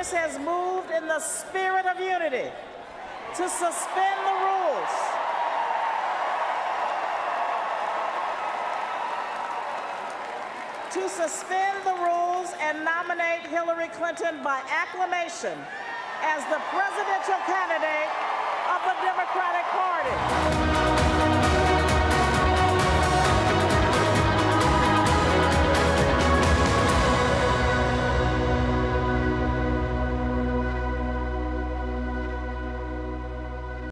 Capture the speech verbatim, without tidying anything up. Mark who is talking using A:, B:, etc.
A: House has moved in the spirit of unity to suspend the rules to suspend the rules and nominate Hillary Clinton by acclamation as the presidential candidate of the Democratic Party.